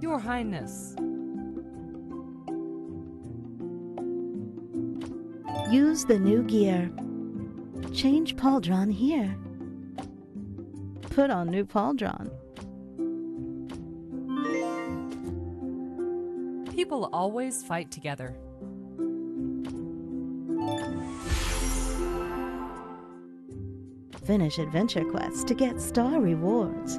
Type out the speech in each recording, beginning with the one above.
Your Highness. Use the new gear. Change pauldron here. Put on new pauldron. People always fight together. Finish adventure quests to get star rewards.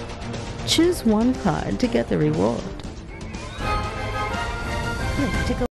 Choose one card to get the reward. Click to go